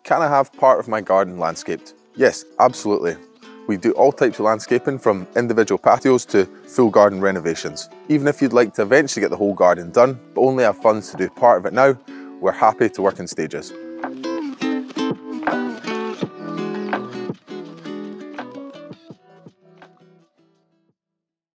Can I have part of my garden landscaped? Yes, absolutely. We do all types of landscaping, from individual patios to full garden renovations. Even if you'd like to eventually get the whole garden done, but only have funds to do part of it now, we're happy to work in stages.